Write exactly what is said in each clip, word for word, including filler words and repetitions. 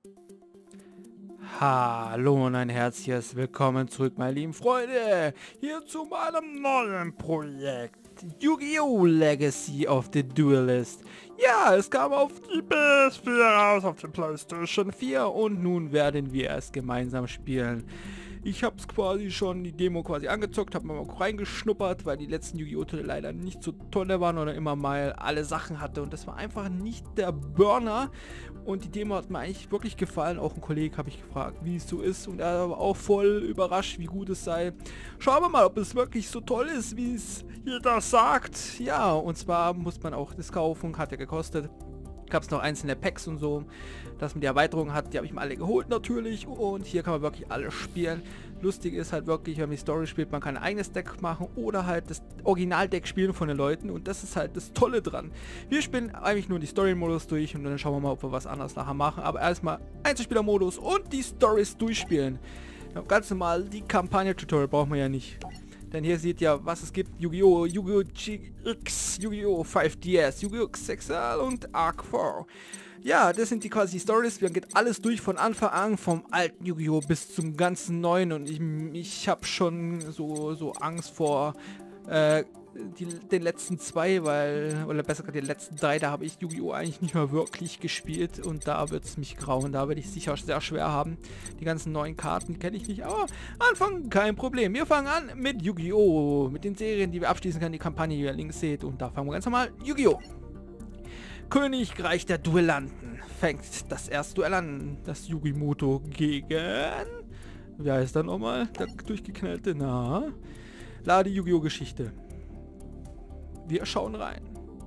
Hallo und ein herzliches Willkommen zurück, meine lieben Freunde, hier zu meinem neuen Projekt Yu-Gi-Oh! Legacy of the Duelist. Ja, es kam auf die P S vier raus, auf der PlayStation vier und nun werden wir es gemeinsam spielen. Ich habe es quasi schon, die Demo quasi angezockt, habe mal reingeschnuppert, weil die letzten Yu-Gi-Oh! Titel leider nicht so toll waren oder immer mal alle Sachen hatte und das war einfach nicht der Burner. Und die Demo hat mir eigentlich wirklich gefallen. Auch ein Kollege habe ich gefragt, wie es so ist. Und er war auch voll überrascht, wie gut es sei. Schauen wir mal, ob es wirklich so toll ist, wie es jeder sagt. Ja, und zwar muss man auch das kaufen. Hat ja gekostet. Gab es noch einzelne Packs und so, dass man die Erweiterung hat. Die habe ich mir alle geholt natürlich. Und hier kann man wirklich alles spielen. Lustig ist halt wirklich, wenn man die Story spielt, man kann ein eigenes Deck machen oder halt das Originaldeck spielen von den Leuten. Und das ist halt das Tolle dran. Wir spielen eigentlich nur die Story-Modus durch und dann schauen wir mal, ob wir was anderes nachher machen. Aber erstmal Einzelspieler-Modus und die Stories durchspielen. Ganz normal, die Kampagne-Tutorial brauchen wir ja nicht. Denn hier seht ihr, was es gibt. Yu-Gi-Oh! Yu-Gi-Oh! G X, Yu-Gi-Oh! fünf D S, Yu-Gi-Oh! X X L und Arc vier. Ja, das sind die quasi Stories. Wir geht alles durch von Anfang an, vom alten Yu-Gi-Oh! Bis zum ganzen neuen. Und ich, ich habe schon so, so Angst vor äh, die, den letzten zwei, weil, oder besser gesagt den letzten drei, da habe ich Yu-Gi-Oh! Eigentlich nicht mehr wirklich gespielt und da wird es mich grauen, da werde ich sicher sehr schwer haben. Die ganzen neuen Karten kenne ich nicht, aber anfangen kein Problem. Wir fangen an mit Yu-Gi-Oh! Mit den Serien, die wir abschließen können, die Kampagne, die ihr links seht und da fangen wir ganz normal Yu-Gi-Oh! Königreich der Duellanten fängt das erste Duell an, das Yugimoto gegen, wie heißt er nochmal, der durchgeknallte, na, lade Yu-Gi-Oh! Geschichte. Wir schauen rein.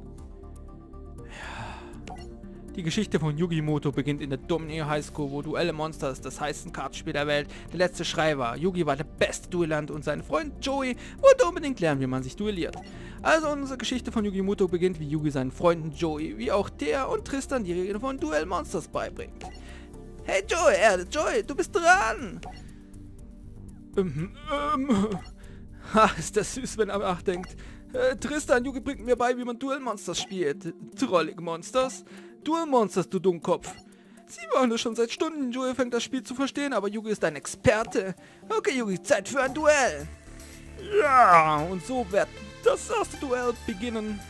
Ja. Die Geschichte von Yugimoto beginnt in der Domino High School, wo Duelle Monsters das heißeste Kartenspiel der Welt der letzte Schrei war. Yugi war der beste Duellant und sein Freund Joey wollte unbedingt lernen, wie man sich duelliert. Also unsere Geschichte von Yugimoto beginnt, wie Yugi seinen Freunden Joey, wie auch der und Tristan die Regeln von Duell Monsters beibringt. Hey Joey, Erde, Joey, du bist dran! Ähm, ähm, ha, ist das süß, wenn er nachdenkt. Äh, Tristan, Yugi bringt mir bei, wie man Duell Monsters spielt. Trollige Monsters? Duell Monsters, du Dummkopf. Sie waren das schon seit Stunden. Joey fängt das Spiel zu verstehen, aber Yugi ist ein Experte. Okay, Yugi, Zeit für ein Duell. Ja, und so wird das erste Duell beginnen.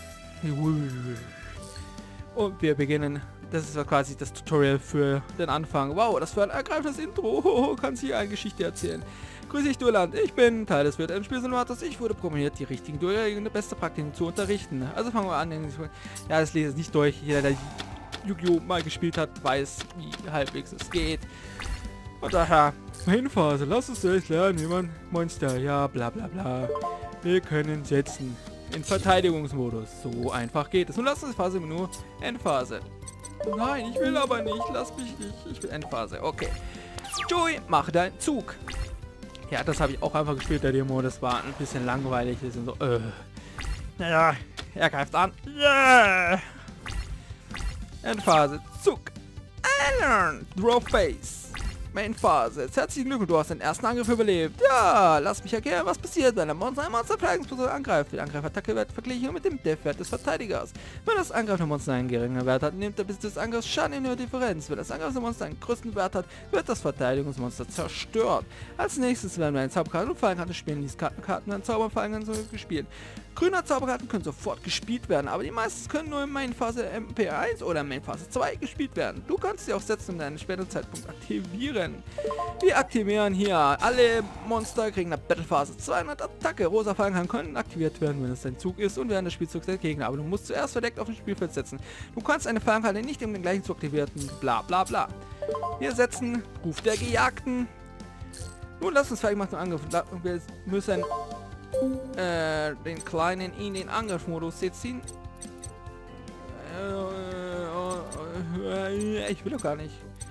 Und wir beginnen. Das ist quasi das Tutorial für den Anfang. Wow, das für ein ergreifendes Intro. Kann sie eine Geschichte erzählen. Grüß dich, Duellant. Ich bin Teil des virtuellen Spielsimulators. Ich wurde promoviert, die richtigen Duellregeln der beste Praktiken zu unterrichten. Also fangen wir an. Ja, das lese ich nicht durch. Jeder, der Yu-Gi-Oh! Mal gespielt hat, weiß, wie halbwegs es geht. Und daher, Hinphase. Lass uns selbst lernen, wie man Monster. Ja, bla bla bla. Wir können setzen. In Verteidigungsmodus. So einfach geht es. Und lass uns Phase nur Endphase. Nein, ich will aber nicht. Lass mich nicht. Ich will Endphase. Okay. Joey, mach deinen Zug. Ja, das habe ich auch einfach gespielt, der Demo. Das war ein bisschen langweilig. Das sind so, äh. Naja, er greift an. Yeah! Endphase. Zug. Iron. Draw Face. Mainphase. Herzlichen Glückwunsch, du hast den ersten Angriff überlebt. Ja, lass mich erklären, was passiert, wenn ein Monster ein Monster Verteidigungsposition angreift. Die Angreifattacke wird verglichen mit dem Def-Wert des Verteidigers. Wenn das angreifende Monster einen geringen Wert hat, nimmt der Besitz des Angriffs Schaden in der Differenz. Wenn das angreifende Monster einen größten Wert hat, wird das Verteidigungsmonster zerstört. Als nächstes werden wir eine Zauberkarte und Fallenkarte spielen. Diese Karten werden Zauber und Fallenkarte gespielt. Grüne Zauberkarten können sofort gespielt werden, aber die meisten können nur in Mainphase M P eins oder Mainphase zwei gespielt werden. Du kannst sie auch setzen und einen späteren Zeitpunkt aktivieren. Wir aktivieren hier alle Monster, kriegen nach Battlephase zweihundert Attacke. Rosa Fallenkarten können aktiviert werden, wenn es dein Zug ist und während des Spielzugs der Gegner. Aber du musst zuerst verdeckt auf dem Spielfeld setzen. Du kannst eine Fallenkarte nicht um den gleichen Zug aktivierten, bla bla bla. Wir setzen Ruf der Gejagten. Nun lass uns fertig machen zum Angriff. Wir müssen Äh, den kleinen in den Angriffsmodus setzen. Äh, ich will doch gar nicht.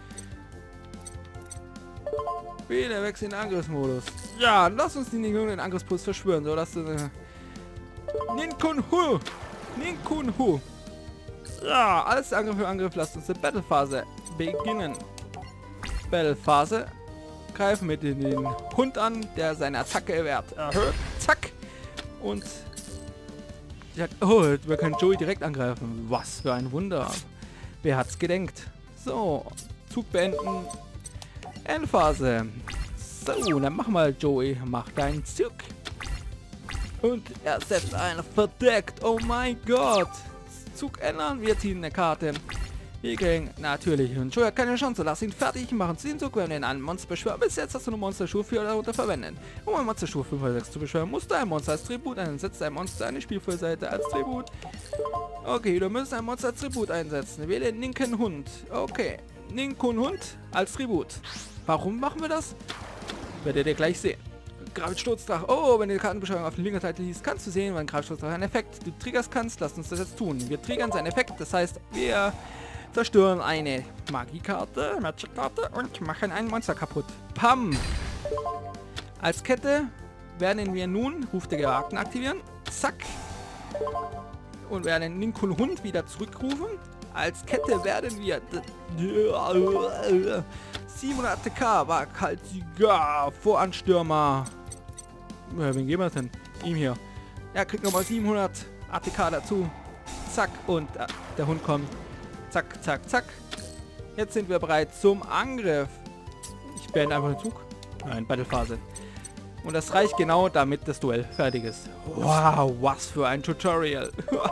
Wieder wechseln in den Angriffsmodus. Ja, lass uns den jungen Angriffspuls verschwören, so dass äh, Ninkun-Hu! Ninkun-Hu! Ja, alles Angriff für Angriff, lasst uns die Battlephase beginnen. Battlephase. Greifen mit den Hund an, der seine Attacke-Wert erhöht. Zack. Und ja, oh, wir können Joey direkt angreifen. Was für ein Wunder. Wer hat's gedenkt? So. Zug beenden. Endphase. So, dann mach mal, Joey. Mach deinen Zug. Und er setzt einen verdeckt. Oh mein Gott. Zug ändern. Wir ziehen eine Karte. Wir kriegen natürlich. Und Joey hat keine Chance. Lass ihn fertig machen. Zieh den Zug. Wir haben den einen Monster beschwört. Bis jetzt hast du eine Monsterschuh für darunter verwendet. Um ein Monsterschuh fünf oder sechs zu beschwören, musst du ein Monster als Tribut einsetzen. Ein Monster eine Spielfeldseite als Tribut. Okay, du musst ein Monster als Tribut einsetzen. Wähle den linken Hund. Okay. Linken Hund als Tribut. Warum machen wir das? Werdet ihr gleich sehen. Gravisturzdrache. Oh, wenn du die Kartenbeschreibung auf der linken Seite liest, kannst du sehen, wann Gravisturzdrache einen Effekt du triggerst kannst. Lass uns das jetzt tun. Wir triggern seinen Effekt. Das heißt, wir zerstören eine Magiekarte, Magic-Karte und machen ein Monster kaputt. Pam! Als Kette werden wir nun Ruf der Gewagten aktivieren. Zack! Und werden den linken Hund wieder zurückrufen. Als Kette werden wir siebenhundert A T K waghalsiger Voranstürmer. Ja, wen geben wir denn? Ihm hier. Er kriegt nochmal siebenhundert A T K dazu. Zack. Und äh, der Hund kommt. Zack, zack, zack. Jetzt sind wir bereit zum Angriff. Ich beende einfach den Zug. Nein, Battlephase. Und das reicht genau, damit das Duell fertig ist. Wow, was für ein Tutorial.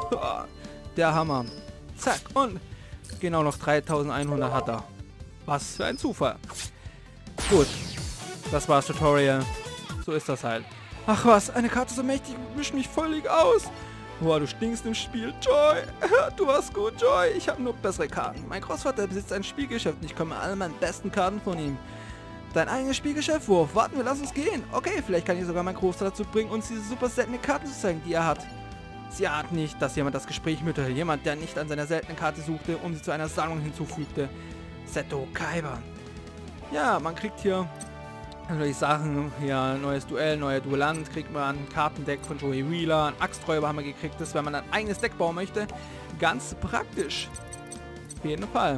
Der Hammer. Zack. Und genau noch dreitausendeinhundert hat er. Was für ein Zufall. Gut. Das war das Tutorial. So ist das halt. Ach was, eine Karte so mächtig mischt mich völlig aus. Boah, du stinkst im Spiel. Joy, du warst gut, Joy. Ich habe nur bessere Karten. Mein Großvater besitzt ein Spielgeschäft und ich komme alle meine besten Karten von ihm. Dein eigenes Spielgeschäft, Wurf. Warten wir, lass uns gehen. Okay, vielleicht kann ich sogar meinen Großvater dazu bringen, uns diese super seltene Karten zu zeigen, die er hat. Sie ahnt nicht, dass jemand das Gespräch mit jemand, der nicht an seiner seltenen Karte suchte, um sie zu einer Sammlung hinzufügte. Seto Kaiba. Ja, man kriegt hier natürlich Sachen, hier neues Duell, neuer Duellant, kriegt man ein Kartendeck von Joey Wheeler, ein Axträuber haben wir gekriegt, das, wenn man ein eigenes Deck bauen möchte, ganz praktisch. Auf jeden Fall.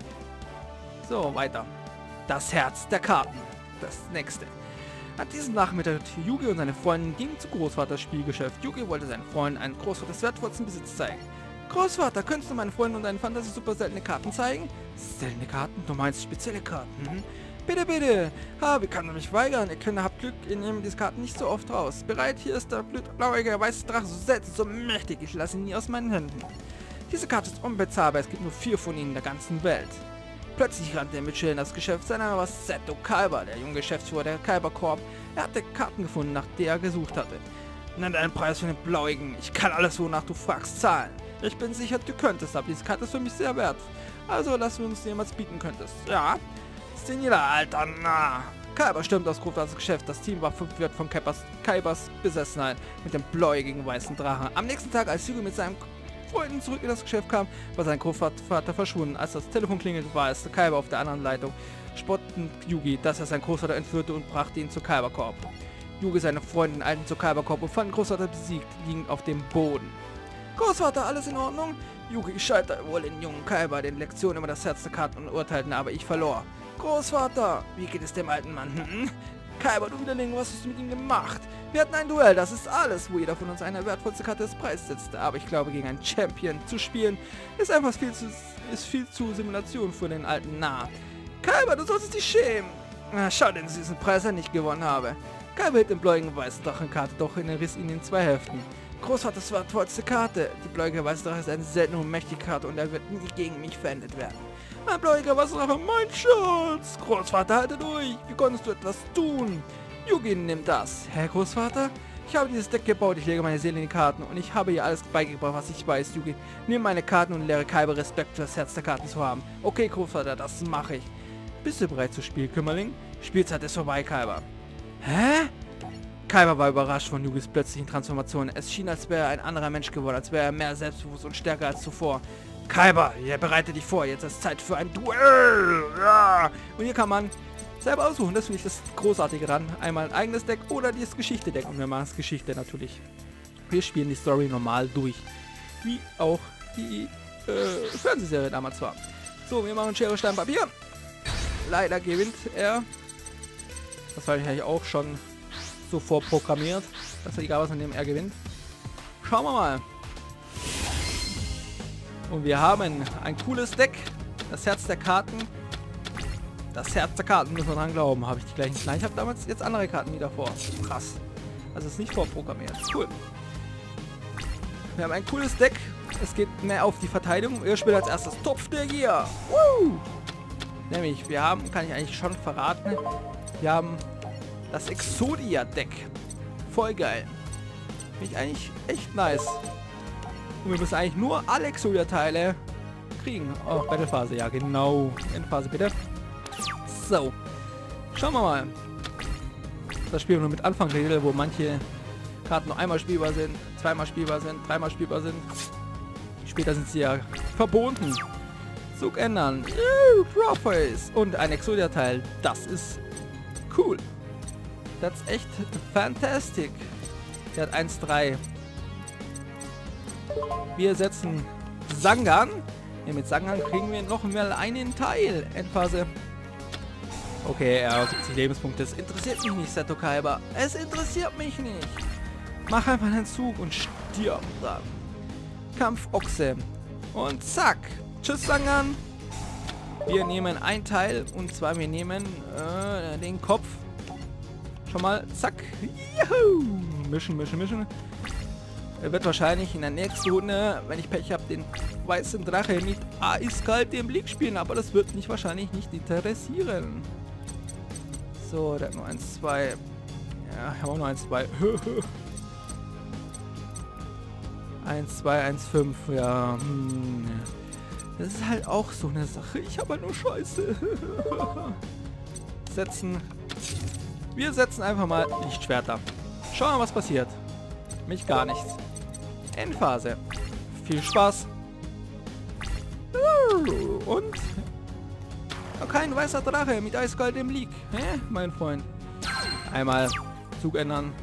So, weiter. Das Herz der Karten. Das nächste. An diesem Nachmittag Yugi und seine Freundin gingen zu Großvaters Spielgeschäft. Yugi wollte seinen Freunden einen Großvaters wertvollsten Besitz zeigen. Großvater, könntest du meinen Freunden und deinen Fantasie super seltene Karten zeigen? Seltene Karten? Du meinst spezielle Karten? Hm? Bitte, bitte. Ha, wie kann er mich weigern? Ihr Kinder habt Glück, ihr nehmt diese Karten nicht so oft raus. Bereit, hier ist der blauäugige weiße Drache, so selten, so mächtig. Ich lasse ihn nie aus meinen Händen. Diese Karte ist unbezahlbar, es gibt nur vier von ihnen in der ganzen Welt. Plötzlich rannte er mit Schillen das Geschäft. Sein Name war Seto Kaiba, der junge Geschäftsführer der Kaiba Corp. Er hatte Karten gefunden, nach der er gesucht hatte. Nenn einen Preis für den Blauigen. Ich kann alles, wonach du fragst, zahlen. Ich bin sicher, du könntest, aber diese Karte ist für mich sehr wert. Also, lass uns jemals bieten könntest. Ja? Szenila, Alter, na. Kaiba stürmt aus Großvaters Geschäft. Das Team war verwirrt von Kaibas, Kaibas Besessenheit mit dem bläuigen weißen Drachen. Am nächsten Tag, als Yugi mit seinem Freunden zurück in das Geschäft kam, war sein Großvater verschwunden. Als das Telefon klingelte, war es Kaiba auf der anderen Leitung. Spottend Yugi, dass er seinen Großvater entführte und brachte ihn zur Kaiba Corp. Yugi seine Freundin eilten zur Kaiba Corp und fanden Großvater besiegt, liegend auf dem Boden. Großvater, alles in Ordnung? Yugi scheiterte wohl den jungen Kaiba den Lektionen über das Herz der Karten und urteilten, aber ich verlor. Großvater, wie geht es dem alten Mann? Hm? Kaiba, du Widerling, was hast du mit ihm gemacht? Wir hatten ein Duell, das ist alles, wo jeder von uns eine wertvollste Karte des Preises setzte. Aber ich glaube, gegen einen Champion zu spielen, ist einfach viel zu, ist viel zu Simulation für den alten Narr. Kaiba, du solltest dich schämen. Na, schau den süßen Preis, den ich gewonnen habe. Kaiba hielt den bläuigen weißen Drachenkarte doch in den Riss in den zwei Hälften. Großvaters wertvollste Karte. Die bläuige weiße Drache ist eine seltene und mächtige Karte und er wird nie gegen mich verwendet werden. Mein bläuiger weißer Drache, mein Schatz! Großvater, halte durch! Wie konntest du etwas tun? Yugi, nimm das. Herr Großvater? Ich habe dieses Deck gebaut, ich lege meine Seele in die Karten und ich habe ihr alles beigebracht, was ich weiß, Yugi. Nimm meine Karten und lehre Kaiba Respekt für das Herz der Karten zu haben. Okay, Großvater, das mache ich. Bist du bereit zu spielen, Kümmerling? Spielzeit ist vorbei, Kaiba. Hä? Kaiba war überrascht von Yugis plötzlichen Transformation. Es schien, als wäre er ein anderer Mensch geworden, als wäre er mehr selbstbewusst und stärker als zuvor. Kaiba, ja, bereite dich vor, jetzt ist Zeit für ein Duell. Ja. Und hier kann man selber aussuchen, das finde ich das Großartige dran. Einmal ein eigenes Deck oder das Geschichte-Deck. Und wir machen es Geschichte natürlich. Wir spielen die Story normal durch. Wie auch die äh, Fernsehserie damals war. So, wir machen Schere, Stein, Papier. Leider gewinnt er. Das war ich auch schon so vorprogrammiert, dass er egal was an dem er gewinnt. Schauen wir mal. Und wir haben ein cooles Deck. Das Herz der Karten. Das Herz der Karten, muss man dran glauben. Habe ich die gleichen? Nein, ich habe damals jetzt andere Karten wieder vor. Krass. Also ist nicht vorprogrammiert. Cool. Wir haben ein cooles Deck. Es geht mehr auf die Verteidigung. Wir spielen als erstes Topf der Gier. Woo! Nämlich, wir haben, kann ich eigentlich schon verraten, wir haben das Exodia-Deck. Voll geil. Finde ich eigentlich echt nice. Und wir müssen eigentlich nur alle Exodia-Teile kriegen. Oh, Battlephase, ja genau. Endphase bitte. So. Schauen wir mal. Das spielen wir nur mit Anfangsregel, wo manche Karten nur einmal spielbar sind, zweimal spielbar sind, dreimal spielbar sind. Später sind sie ja verboten. Zug ändern. Drawface. Und ein Exodia-Teil. Das ist cool. Das ist echt fantastic. Der hat eins drei. Wir setzen Sangan. Ja, mit Sangan kriegen wir noch mal einen Teil. Endphase. Okay, er hat siebzig Lebenspunkte. Das interessiert mich nicht, Seto Kaiba. Es interessiert mich nicht. Mach einfach einen Zug und stirb dann. Kampf Ochse. Und zack. Tschüss, Sangan. Wir nehmen ein Teil. Und zwar wir nehmen äh, den Kopf. Schon mal. Zack. Juhu. Mischen, mischen, mischen. Er wird wahrscheinlich in der nächsten Runde, wenn ich Pech habe, den weißen Drache mit eiskalt im Blick spielen. Aber das wird mich wahrscheinlich nicht interessieren. So, der hat nur eins, zwei. Ja, ich habe auch nur eins, zwei. eins, zwei, eins, fünf. Ja, hm. Das ist halt auch so eine Sache. Ich habe halt nur Scheiße. Setzen. Wir setzen einfach mal Lichtschwerter. Schauen wir mal, was passiert. Mich gar nichts. Endphase. Viel Spaß. Und kein weißer Drache mit eiskalt im League. Hä, mein Freund? Einmal Zug ändern.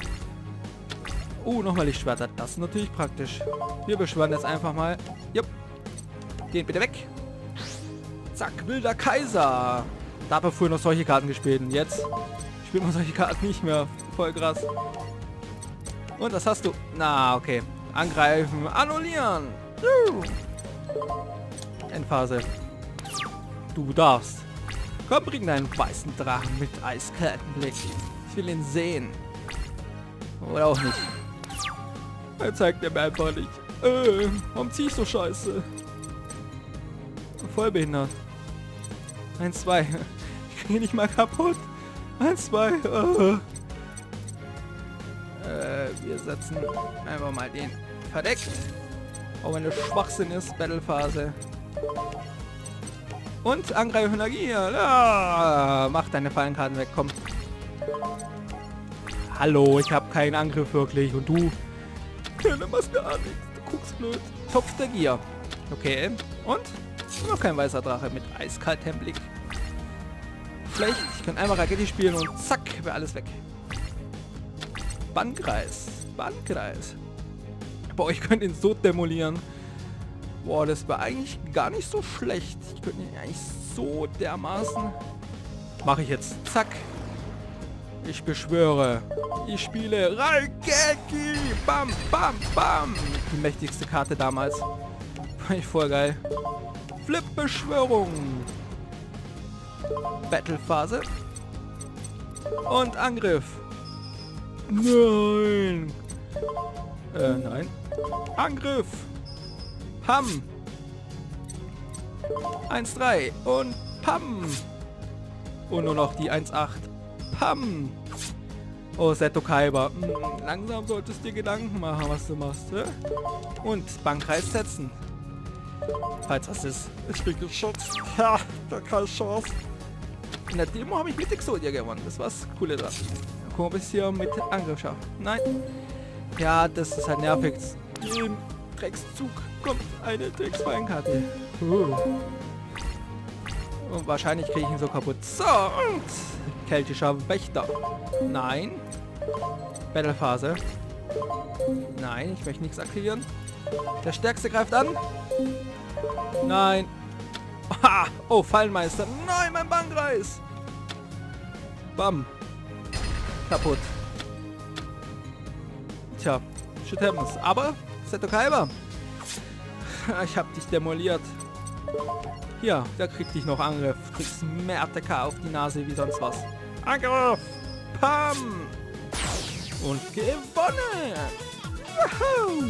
Oh, nochmal Lichtschwerter. Das ist natürlich praktisch. Wir beschwören jetzt einfach mal. Jupp. Den bitte weg. Zack, wilder Kaiser. Da habe ich früher noch solche Karten gespielt. Und jetzt spielt man solche Karten nicht mehr. Voll krass. Und was hast du? Na, okay. Angreifen, annullieren. Endphase. Du darfst. Komm, bring deinen weißen Drachen mit eiskaltem Blick. Ich will ihn sehen. Oder auch nicht. Er zeigt mir einfach nicht. Äh, warum zieh ich so scheiße? Voll behindert. Eins, zwei. Ich kriege nicht mal kaputt. Eins, zwei. Äh. Äh, wir setzen einfach mal den verdeckt. Auch wenn es Schwachsinn ist. Battlephase. Und Angreifen Energie. Ja, mach deine Fallenkarten weg, komm. Hallo, ich habe keinen Angriff wirklich. Und du? Ja, du machst gar nichts. Du guckst blöd. Topf der Gier. Okay. Und? Noch kein weißer Drache mit eiskaltem Blick. Schlecht. Ich kann einmal Rakete spielen und zack, wäre alles weg. Bannkreis. Bannkreis. Boah, ich könnte ihn so demolieren. Boah, das war eigentlich gar nicht so schlecht. Ich könnte ihn eigentlich so dermaßen... Mache ich jetzt. Zack. Ich beschwöre. Ich spiele Raigeki. Bam, bam, bam. Die mächtigste Karte damals. Fand ich voll geil. Flip-Beschwörung. Battlephase. Und Angriff. Nein. Äh, nein. Angriff. Pam. eins drei. Und Pam. Und nur noch die eins acht. Pam. Oh, Seto Kaiba. Hm, langsam solltest du dir Gedanken machen, was du machst. Ne? Und Bannkreis setzen. Falls das ist. Ich bin geschützt. Ja, da keine Chance. In der Demo habe ich mit Exodia gewonnen. Das war's Coole dran. Gucken wir, ob ich es hier mit Angriff schaffe. Nein. Ja, das ist halt nervig. Im Dreckszug kommt eine Drecksfallenkarte. Uh. Und wahrscheinlich kriege ich ihn so kaputt. So, und keltischer Wächter. Nein. Battlephase. Nein, ich möchte nichts aktivieren. Der Stärkste greift an. Nein. Ha! Oh, Fallenmeister. Nein, mein Bannkreis. Bam. Kaputt. Tja, shit happens. Aber, Seto Kaiba. Ich hab dich demoliert. Hier, da kriegt dich noch Angriff. Du kriegst mehr A T K auf die Nase wie sonst was. Angriff! Pam! Und gewonnen! Woohoo!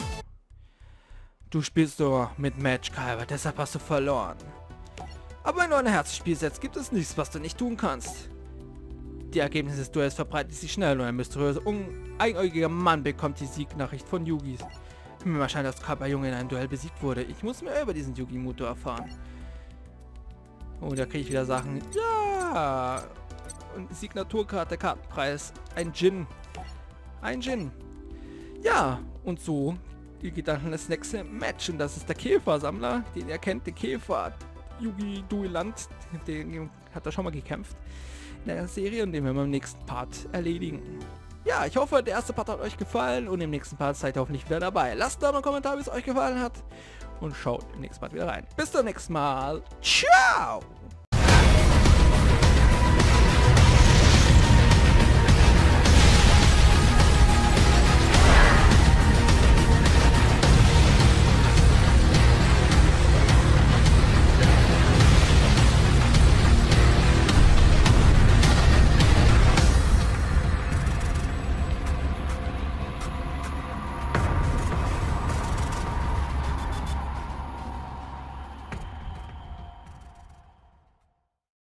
Du spielst nur mit Matchkalber, deshalb hast du verloren. Aber wenn du ein Herzspiel setzt, gibt es nichts, was du nicht tun kannst. Die Ergebnisse des Duells verbreiten sich schnell und ein mysteriöser, einäugiger Mann bekommt die Siegnachricht von Yugis. Mir erscheint, dass Kappa-Junge in einem Duell besiegt wurde. Ich muss mehr über diesen Yugi-Muto erfahren. Oh, da kriege ich wieder Sachen. Ja! Und Signaturkarte, Kartenpreis. Ein Djinn. Ein Djinn. Ja, und so geht dann das nächste Match. Und das ist der Käfersammler, den ihr kennt, der Käfer. Yugi Duellant. Den hat er schon mal gekämpft in der Serie und den werden wir im nächsten Part erledigen. Ja, ich hoffe, der erste Part hat euch gefallen und im nächsten Part seid ihr hoffentlich wieder dabei. Lasst da einen Kommentar, wie es euch gefallen hat und schaut im nächsten Part wieder rein. Bis zum nächsten Mal. Ciao!